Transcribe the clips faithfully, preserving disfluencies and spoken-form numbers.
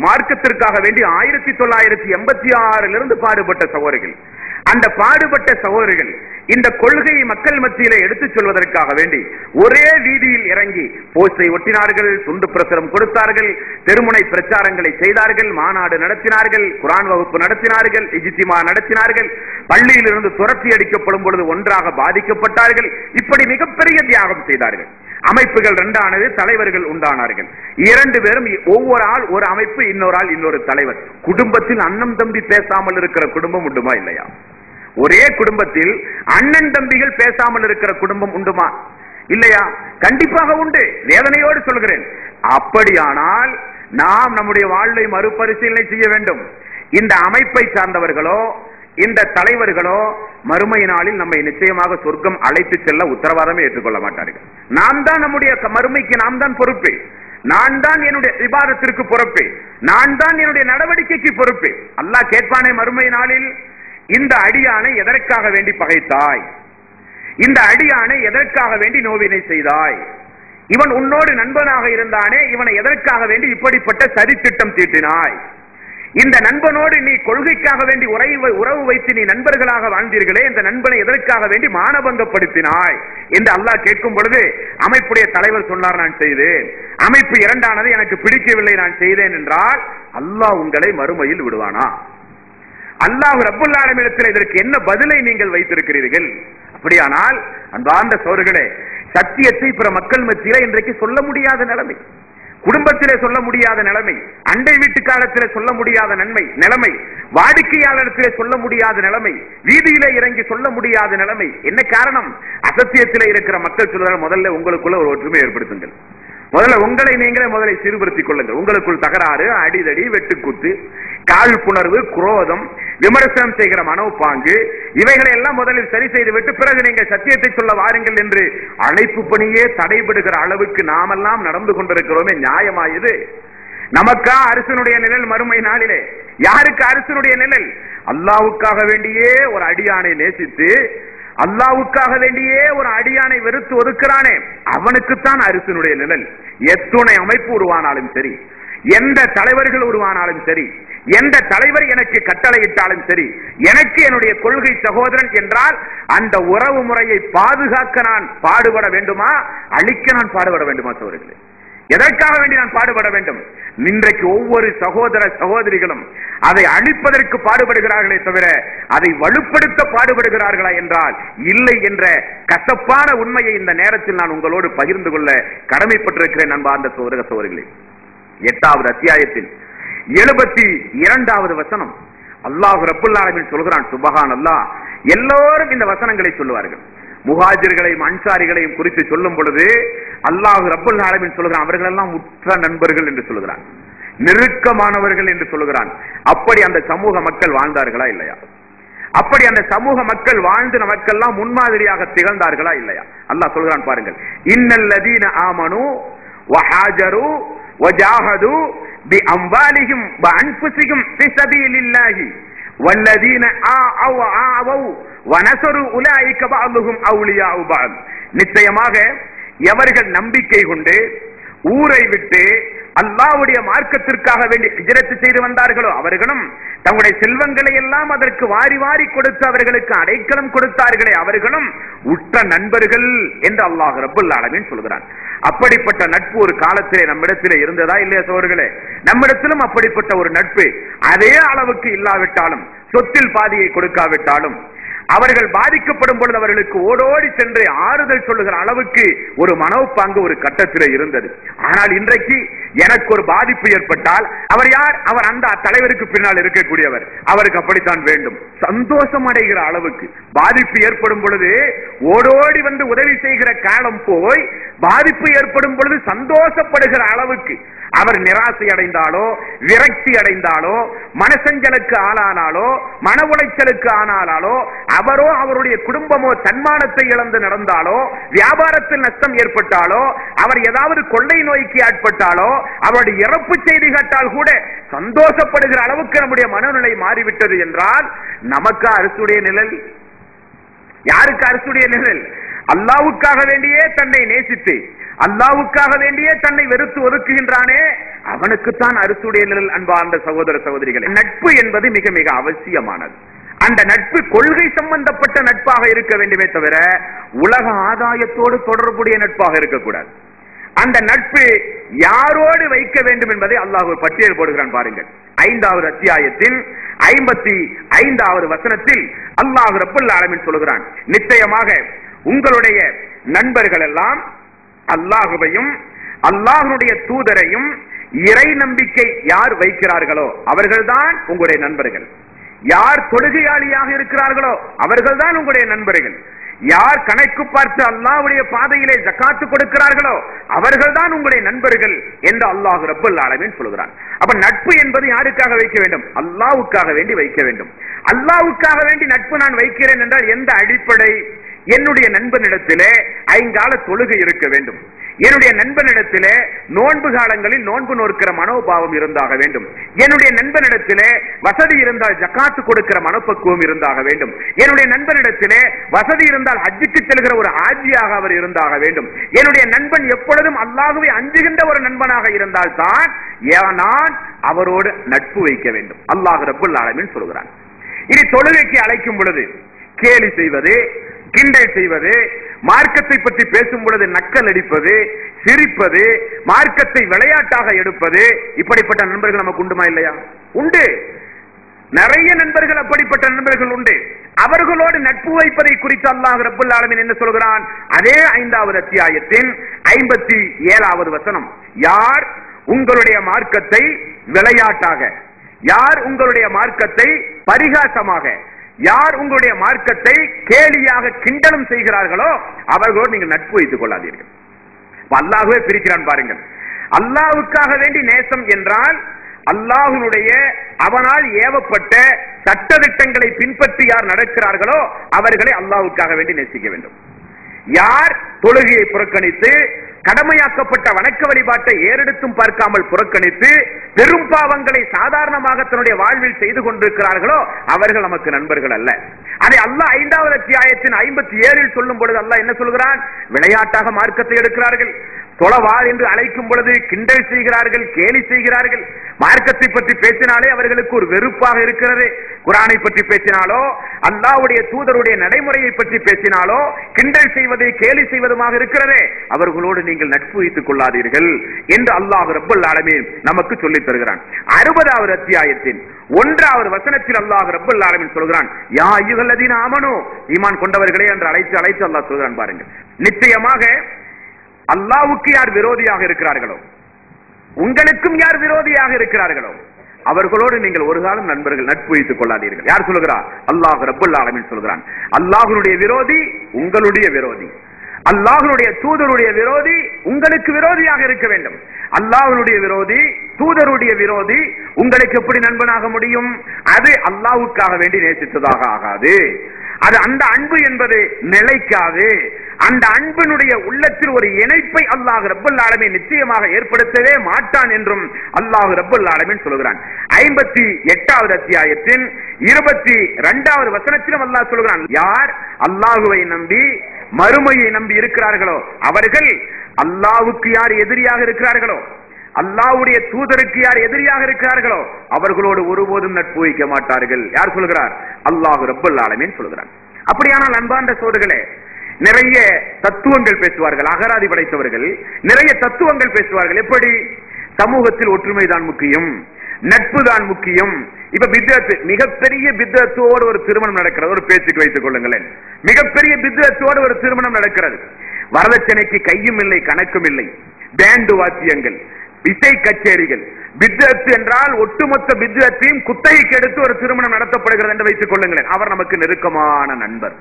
மார்க்கத்திற்காக வேண்டி ஆயிரத்தி தொள்ளாயிரத்தி எண்பத்தி ஆறிலிருந்து இருந்து பாடுபட்ட சகோதரர்கள். அந்த பாடுபட்ட சகோதரர்கள் இந்த கொள்கையை மக்கள் மத்தியிலே எடுத்துச் சொல்வதற்காக வேண்டி ஒரே வீதியில் இறங்கி போஸ்டரை ஒட்டினார்கள், துண்டு பிரசுரம் கொடுத்தார்கள், தெருமுனை பிரச்சாரங்களை செய்தார்கள், மாநாடு நடத்தினார்கள், குர்ஆன் வகுப்பு நடத்தினார்கள், இஜ்திமா நடத்தினார்கள், பள்ளியில் இருந்து துரத்தி அடிக்கப்படும் பொழுது ஒன்றாக பாதிக்கப்பட்டார்கள். இப்படி மிகப்பெரிய தியாகம் செய்தார்கள். அமைப்புகள் இரண்டானது, தலைவர்கள் உண்டானார்கள். இரண்டு பேரும் ஒவ்வொரு ஆள் ஒரு அமைப்பு, இன்னொரு ஆள் இன்னொரு தலைவர். குடும்பத்தில் அண்ணன் தம்பி பேசாமல் இருக்கிற குடும்பம் உண்டுமா இல்லையா? ஒரே குடும்பத்தில் அண்ணன் தம்பிகள் பேசாமல் இருக்கிற குடும்பம் உண்டுமா இல்லையா? கண்டிப்பாக உண்டு. வேதனையோடு சொல்கிறேன். அப்படியானால் நாம் நம்முடைய வாழ்வை மறுபரிசீலனை செய்ய வேண்டும். இந்த அமைப்பை சார்ந்தவர்களோ இந்த தலைவர்களோ மறுமை நாளில் நம்மை நிச்சயமாக சொர்க்கம் அழைத்து செல்ல உத்தரவாதமே ஏற்றுக்கொள்ள மாட்டார்கள். நாம் தான் நம்முடைய மறுமைக்கு நாம் தான் பொறுப்பு. நான் தான் என்னுடைய இபாதத்திற்கு பொறுப்பு. நான் தான் என்னுடைய நடவடிக்கைக்கு பொறுப்பு. அல்லாஹ் கேட்பானே மறுமை நாளில், இந்த அடியானை எதற்காக வேண்டி பகைத்தாய்? இந்த அடியானை எதற்காக வேண்டி நோவினை செய்தாய்? இவன் உன்னோடு நண்பனாக இருந்தானே, இவனை எதற்காக வேண்டி இப்படிப்பட்ட சதி திட்டம் தீட்டினாய்? இந்த நண்பனோடு நீ கொள்கைக்காக வேண்டி உறவு வைத்து நீ நண்பர்களாக வாழ்ந்தீர்களே, இந்த நண்பனை எதற்காக வேண்டி மானபங்கப்படுத்தினாய் என்று அல்லாஹ் கேட்கும் பொழுது, அமைப்புடைய தலைவர் சொன்னார் நான் செய்தேன், அமைப்பு இரண்டானது எனக்கு பிடிக்கவில்லை நான் செய்தேன் என்றால் அல்லாஹ் உங்களை மறுமையில் விடுவானா? அல்லாஹ் ரப்புல் ஆலமீனிடத்தில் இதற்கு என்ன பதிலை நீங்கள் வைத்திருக்கிறீர்கள்? அப்படியானால் அன்பார்ந்த சகோதரர்களே, சத்தியத்தை பிற மக்கள் மத்தியிலே இன்றைக்கு சொல்ல முடியாத நிலைமை, குடும்பத்திலே சொல்ல முடியாத நிலைமை, அண்டை வீட்டுக்காரத்திலே சொல்ல முடியாத நன்மை நிலைமை, வாடிக்கையாளரிடத்திலே சொல்ல முடியாத நிலைமை, வீதியிலே இறங்கி சொல்ல முடியாத நிலைமை. என்ன காரணம்? அசத்தியத்திலே இருக்கிற மக்கள் சொல்றாங்க, முதல்ல உங்களுக்குள்ள ஒரு ஒற்றுமை ஏற்படுத்துங்கள், முதல்ல உங்களை நீங்களே முதலை சீர்படுத்திக் கொள்ளுங்கள். உங்களுக்குள் தகராறு, அடிதடி, வெட்டுக்குத்து, காழ்ப்புணர்வு, குரோதம், விமர்சனம் செய்கிற மனோபாங்கு, இவைகளை எல்லாம் முதலில் சரி செய்து விட்டு பிறகு நீங்கள் சத்தியத்தை சொல்ல வாருங்கள் என்று அழைப்பு பணியே தடைபடுகிற அளவுக்கு நாமெல்லாம் நடந்து கொண்டிருக்கிறோமே, நியாயமாயுது? நமக்கா அரசனுடைய நிழல் மறுமை நாளிலே? யாருக்கு அரசனுடைய நிழல்? அல்லாஹ்வுக்காக வேண்டியே ஒரு அடியானை நேசித்து, அல்லாஹ்வுக்காக வேண்டியே ஒரு அடியானை வெறுத்து ஒதுக்கிறானே, அவனுக்குத்தான் அரசனுடைய நிழல். எத்துணை அமைப்பு உருவானாலும் சரி, எந்த தலைவர்கள் உருவானாலும் சரி, எந்த தலைவர் எனக்கு கட்டளையிட்டாலும் சரி, எனக்கு என்னுடைய கொள்கை சகோதரன் என்றால் அந்த உறவு முறையை பாதுகாக்க நான் பாடுபட வேண்டுமா, அழிக்க நான் பாடுபட வேண்டுமா? சகோதரர்களே, எதற்காக வேண்டி நான் பாடுபட வேண்டும்? இன்றைக்கு ஒவ்வொரு சகோதர சகோதரிகளும் அதை அழிப்பதற்கு பாடுபடுகிறார்களே தவிர அதை வலுப்படுத்த பாடுபடுகிறார்களா என்றால் இல்லை என்ற கசப்பான உண்மையை இந்த நேரத்தில் நான் உங்களோடு பகிர்ந்து கொள்ள கடமைப்பட்டிருக்கிறேன். அன்பார்ந்த சகோதர சகோதரிகளே, எட்டாவது அத்தியாயத்தில் எழுபத்தி இரண்டாவது வசனம் அல்லாஹ் ரப்புல் ஆலமீன் சொல்கிறான். சுபஹான் அல்லாஹ். எல்லோரும் இந்த வசனங்களை சொல்லுவார்கள். முஹாஜிர்களையும் அன்சாரிகளையும் குறித்து சொல்லும் பொழுது அல்லாஹ் ரப்புல் ஆலமீன் சொல்கிறான், அவர்கள் எல்லாம் உற்ற நண்பர்கள் என்று சொல்கிறான், நெருக்கமானவர்கள் என்று சொல்கிறான். அப்படி அந்த சமூக மக்கள் வாழ்ந்தார்களா இல்லையா? அப்படி அந்த சமூக மக்கள் வாழ்ந்து நமக்கெல்லாம் முன்மாதிரியாக திகழ்ந்தார்களா இல்லையா? அல்லாஹ் சொல்கிறான் பாருங்கள், இன்னல்லதீன ஆமனு வஹாஜரு வஜாஹது பிஅம்வாலிஹிம் வஅன்ஃபுஸிஹிம் ஃபீ ஸபீலில்லாஹி வல்லதீன ஆஅவ் ஆஅவ் வனஸரு உலைக பஅதுஹும் அவுலியாஉ பஅத். நிச்சயமாக எவர்கள் நம்பிக்கை கொண்டு ஊரை விட்டு அல்லாஹ்வுடைய மார்க்கத்திற்காக வேண்டி ஹிஜ்ரத் செய்து வந்தார்களோ அவர்களும் தங்களுடைய செல்வங்களை எல்லாம் அதற்கு வாரி வாரி கொடுத்து அவர்களுக்கு அடைக்கலம் கொடுத்தார்களே அவர்களும் உற்ற நண்பர்கள் என்று அல்லாஹ் ரப்புல் ஆலமீன் சொல்கிறான். அப்படிப்பட்ட நட்பு ஒரு காலத்திலே நம்மிடத்திலே இருந்ததா இல்லையா சகோதரர்களே? நம்மிடத்திலும் அப்படிப்பட்ட ஒரு நட்பு அதே அளவுக்கு இல்லாவிட்டாலும், சொத்தில் பாதியை கொடுக்காவிட்டாலும், அவர்கள் பாதிக்கப்படும் பொழுது அவர்களுக்கு ஓடோடி சென்று ஆறுதல் சொல்லுகிற அளவுக்கு ஒரு மனோப்பாங்கு ஒரு கட்டத்திலே இருந்தது. ஆனால் இன்றைக்கு எனக்கு ஒரு பாதிப்பு ஏற்பட்டால் அவர் யார்? அவர் அந்த தலைவருக்கு பின்னால் இருக்கக்கூடியவர், அவருக்கு அப்படித்தான் வேண்டும். சந்தோஷம் அடைகிற அளவுக்கு பாதிப்பு ஏற்படும் பொழுது ஓடோடி வந்து உதவி செய்கிற காலம் போய் பாதிப்பு ஏற்படும் பொழுது சந்தோஷப்படுகிற அளவுக்கு அவர் நிராசை அடைந்தாலோ, விரக்தி அடைந்தாலோ, மனசஞ்சலுக்கு ஆளானாலோ, மன உளைச்சலுக்கு ஆனாலோ, அவரோ அவருடைய குடும்பமோ தன்மானத்தை இழந்து நடந்தாலோ, வியாபாரத்தில் நஷ்டம் ஏற்பட்டாலோ, அவர் ஏதாவது கொள்ளை நோய்க்கு ஆட்பட்டாலோ, அவருடைய இறப்பு செய்தி கேட்டால் கூட சந்தோஷப்படுகிற அளவுக்கு நம்முடைய மனநிலை மாறிவிட்டது என்றால் நமக்கு அரசுடைய நிழல்? யாருக்கு அரசுடைய நிழல்? அல்லாஹ்வுக்காக வேண்டியே தன்னை நேசித்து அல்லாஹ்வுக்காக வேண்டியே தன்னை வெறுத்து ஒதுக்குகின்றானே அவனுக்குத்தான் அரிசுடைய நிழல். அன்பார்ந்த சகோதர சகோதரிகளே, நட்பு என்பது மிக மிக அவசியமானது. அந்த நட்பு கொள்கை சம்பந்தப்பட்ட நட்பாக இருக்க வேண்டுமே தவிர உலக ஆதாயத்தோடு தொடர்புடைய நட்பாக இருக்கக்கூடாது. அந்த நட்பு யாரோடு வைக்க வேண்டும் என்பதை அல்லாஹ் பட்டியல் போடுகிறான். பாருங்கள், ஐந்தாவது அத்தியாயத்தின் ஐம்பத்தி ஐந்தாவது வசனத்தில் அல்லாஹ் ரப்பல் ஆலமீன் சொல்கிறான், நிச்சயமாக உங்களுடைய நண்பர்கள் எல்லாம் அல்லாஹுவையும் அல்லாஹ்வுடைய தூதரையும் இறை நம்பிக்கை யார் வைக்கிறார்களோ அவர்கள்தான் உங்களுடைய நண்பர்கள். யார் தொழுகையாளியாக இருக்கிறார்களோ அவர்கள்தான் உங்களுடைய நண்பர்கள். யார் கணக்கு பார்த்து அல்லாஹ்வுடைய பாதையிலே ஜகாத்து கொடுக்கிறார்களோ அவர்கள்தான் உங்களுடைய நண்பர்கள் என்று அல்லாஹ் ரப்பல் ஆலமீன் சொல்கிறான். அப்ப நட்பு என்பது யாருக்காக வைக்க வேண்டும்? அல்லாஹ்வுக்காக வேண்டி வைக்க வேண்டும். அல்லாஹ்வுக்காக வேண்டி நட்பு நான் வைக்கிறேன் என்றால் எந்த அடிப்படை? என்னுடைய நண்பனிடத்திலே ஐங்கால தொழுகை இருக்க வேண்டும். என்னுடைய நண்பனிடத்திலே நோன்பு காலங்களில் நோன்பு நோக்கிற மனோபாவம் இருந்தாக வேண்டும். என்னுடைய நண்பனிடத்திலே வசதி இருந்தால் ஜகாத்து கொடுக்கிற மனப்பக்குவம் இருந்தாக வேண்டும். என்னுடைய நண்பனிடத்திலே வசதி இருந்தால் ஹஜ்ஜுக்கு செல்கிற ஒரு ஆஜியாக அவர் இருந்தாக வேண்டும். என்னுடைய நண்பன் எப்பொழுதும் அல்லாஹ்வை அஞ்சுகின்ற ஒரு நண்பனாக இருந்தால் தான் நான் அவரோடு நட்பு வைக்க வேண்டும். அல்லாஹ் ரப்பல் ஆலமீன் சொல்கிறான். இனி தொழுகைக்கு அழைக்கும் பொழுது கேலி செய்வது, கிண்டல் செய்வது, மார்க்கத்தை பற்றி பேசும் பொழுது நக்கல் அடிப்பது, சிரிப்பது, மார்க்கத்தை விளையாட்டாக எடுப்பது, இப்படிப்பட்ட நண்பர்கள் நமக்கு உண்டுமா இல்லையா? உண்டு. நிறைய நண்பர்கள் அப்படிப்பட்ட நண்பர்கள் உண்டு. அவர்களோடு நட்பு வைப்பதை குறித்து அல்லாஹ் ரப்பல் ஆலமீன் என்ன சொல்கிறான்? அதே ஐந்தாவது அத்தியாயத்தின் ஐம்பத்தி ஏழாவது வசனம், யார் உங்களுடைய மார்க்கத்தை விளையாட்டாக, யார் உங்களுடைய மார்க்கத்தை பரிகாசமாக, யார் உங்களுடைய மார்க்கத்தை கேலியாக கிண்டலும் செய்கிறார்களோ அவர்களோடு நீங்கள் நட்பு வைத்துக் கொள்ளாதீர்கள். அல்லாஹ்வே பிரிக்கிறான் பாருங்கள். அல்லாஹ்வுக்காக வேண்டி நேசம் என்றால் அல்லாஹ்வுடைய அவனால் ஏவப்பட்ட சட்டதிட்டங்களை பின்பற்றி யார் நடக்கிறார்களோ அவர்களை அல்லாஹ்வுக்காக வேண்டி நேசிக்க வேண்டும். யார் தொழுகையை புறக்கணித்து கடமையாக்கப்பட்ட வணக்க வழிபாட்டை ஏறெடுத்தும் பார்க்காமல் புறக்கணித்து பெரும் பாவங்களை சாதாரணமாக தன்னுடைய வாழ்வில் செய்து கொண்டிருக்கிறார்களோ அவர்கள் நமக்கு நண்பர்கள் அல்ல. அதை அல்லாஹ் ஐந்தாவது அத்தியாயத்தின் ஐம்பத்தி ஏழில் சொல்லும் பொழுது அல்லாஹ் என்ன சொல்கிறான்? விளையாட்டாக மார்க்கத்தை எடுக்கிறார்கள், தொலைவாள் என்று அழைக்கும் பொழுது கிண்டல் செய்கிறார்கள், கேலி செய்கிறார்கள். மார்க்கத்தை பற்றி பேசினாலே அவர்களுக்கு ஒரு வெறுப்பாக இருக்கிறது. குர்ஆனை பற்றி பேசினாலோ அல்லாஹ்வுடைய தூதருடைய நடைமுறையை பற்றி பேசினாலோ கிண்டல் செய்வது கேலி செய்வதுமாக இருக்கிறது. அவர்களோடு நீங்கள் நட்பு வைத்துக் கொள்ளாதீர்கள் என்று அல்லாஹ் ரப்பல் ஆலமீன் நமக்கு சொல்லித் தருகிறான். அறுபதாவது அத்தியாயத்தின் ஒன்றாவது வசனத்தில் அல்லாஹ் ரப்பல் ஆலமீன் சொல்கிறான், யா அய்யுஹல்லதீன ஆமனூ, ஈமான் கொண்டவர்களே என்று அழைத்து அழைத்து அல்லாஹ் சொல்கிறான். பாருங்கள், நிச்சயமாக அல்லாஹ்வுக்கு யார் விரோதியாக இருக்கிறார்களோ, உங்களுக்கும் யார் விரோதியாக இருக்கிறார்களோ அவர்களோடு நீங்கள் ஒரு காலம் நண்பர்கள் நட்பு வைத்துக் கொள்ளாதீர்கள். யார் சொல்கிறார்? அல்லாஹ் ரப்பல் ஆலமீன் சொல்கிறான். அல்லாஹ்வுடைய விரோதி உங்களுடைய விரோதி, அல்லாஹ்வுடைய தூதருடைய விரோதி உங்களுக்கு விரோதியாக இருக்க வேண்டும். அல்லாஹ்வுடைய விரோதி தூதருடைய விரோதி உங்களுக்கு எப்படி நண்பனாக முடியும்? அது அல்லாஹ்வுக்காக வேண்டி நேசித்ததாக ஆகாது. அது அந்த அன்பு என்பது நிலைக்காது. அந்த அன்பினுடைய உள்ளத்தில் ஒரு இணைப்பை அல்லாஹ் ரப்பல் ஆலமீன் நிச்சயமாக ஏற்படுத்தவே மாட்டான் என்றும் அல்லாஹ் ரப்பல் ஆலமீன் சொல்கிறான். ஐம்பத்தி எட்டாவது அத்தியாயத்தின் இருபத்தி இரண்டாவது வசனத்திலும் அல்லாஹ் சொல்கிறான், யார் அல்லாஹுவை நம்பி மறுமையை நம்பி இருக்கிறார்களோ அவர்கள் அல்லாஹ்வுக்கு யார் எதிரியாக இருக்கிறார்களோ, அல்லாஹ்வுடைய தூதருக்கு யார் எதிரியாக இருக்கிறார்களோ அவர்களோடு ஒருபோதும் நட்பு வைக்க மாட்டார்கள். யார் சொல்கிறார்? அல்லாஹ் ரப்பல் ஆலமீன் சொல்கிறார். அப்படியானால் அன்பார்ந்த சகோதரர்களே, நிறைய தத்துவங்கள் பேசுவார்கள், அகராதி படைத்தவர்கள் நிறைய தத்துவங்கள் பேசுவார்கள். எப்படி? சமூகத்தில் ஒற்றுமை தான் முக்கியம், நட்பு தான் முக்கியம். இப்ப பித்அத், மிகப்பெரிய பித்அத்தோடு ஒரு திருமணம் நடக்கிறது. ஒரு பேச்சுக்கு வைத்துக் கொள்ளுங்களேன், மிகப்பெரிய பித்அத்தோடு ஒரு திருமணம் நடக்கிறது. வரதட்சணைக்கு கையும் இல்லை கணக்கும் இல்லை, பேண்டு வாத்தியங்கள், இசை கச்சேரிகள். பித்அத் என்றால் ஒட்டுமொத்த பித்அத்தையும் குத்தகைக்கு எடுத்து ஒரு திருமணம் நடத்தப்படுகிறது என்று வைத்துக் கொள்ளுங்களேன். அவர் நமக்கு நெருக்கமான நண்பர்,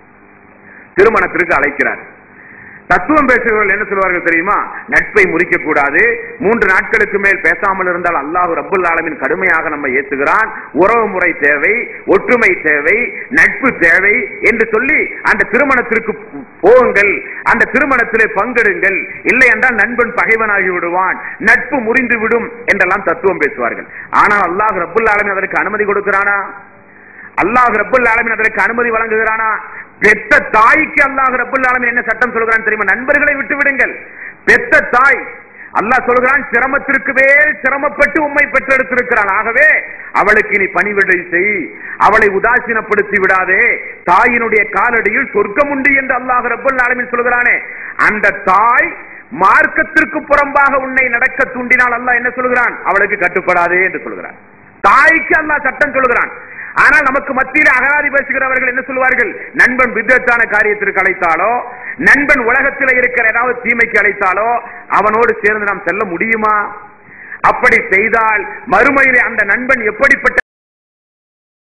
திருமணத்திற்கு அழைக்கிறார். தத்துவம் பேசுகிறவர்கள் என்ன சொல்வார்கள் தெரியுமா? நட்பை முறிக்க கூடாது, மூன்று நாட்களுக்கு மேல் பேசாமல் இருந்தால் அல்லாஹ் ரப்பல் ஆலமீன் கடுமையாக நம்ம ஏற்றுகிறான், உறவு முறை தேவை, ஒற்றுமை தேவை, நட்பு தேவை என்று சொல்லி அந்த திருமணத்திற்கு போங்கள், அந்த திருமணத்திலே பங்கெடுங்கள், இல்லை என்றால் நண்பன் பகைவனாகி விடுவான், நட்பு முறிந்து விடும் என்றெல்லாம் தத்துவம் பேசுவார்கள். ஆனால் அல்லாஹ் ரப்பல் ஆலமீன் அதற்கு அனுமதி கொடுக்கிறானா? அல்லாஹ் ரப்பல் ஆலமீன் அதற்கு அனுமதி வழங்குகிறானா? பெத்த தாய்க்கு அல்லாஹ் ரப்பல் ஆலமீன் என்ன சட்டம் சொல்கிறான் தெரியுமா? நண்பர்களை விட்டு விடுங்கள். பெத்த தாய் அல்லாஹ் சொல்கிறான், சிரமத்திற்கு மேல் சிரமப்பட்டு உம்மை பெற்றெடுத்திருக்கிறான். ஆகவே அவளுக்கு நீ பணிவிடை செய், அவளை உதாசீனப்படுத்தி விடாதே. தாயினுடைய காலடியில் சொர்க்கம் உண்டு என்று அல்லாஹ் ரப்பல் ஆலமீன் சொல்கிறானே, அந்த தாய் மார்க்கத்திற்கு புறம்பாக உன்னை நடக்க தூண்டினால் அல்லாஹ் என்ன சொல்கிறான்? அவளுக்கு கட்டுப்படாதே என்று சொல்கிறான். தாய்க்கு அல்லாஹ் சட்டம் சொல்கிறான். ஆனால் நமக்கு மத்தியில் அகராதி பேசுகிறவர்கள் என்ன சொல்வார்கள்? நண்பன் விதத்தான காரியத்திற்கு அழைத்தாலோ, நண்பன் உலகத்தில் இருக்கிற ஏதாவது தீமைக்கு அழைத்தாலோ அவனோடு சேர்ந்து நாம் செல்ல முடியுமா? அப்படி செய்தால் மறுமையிலே அந்த நண்பன் எப்படிப்பட்ட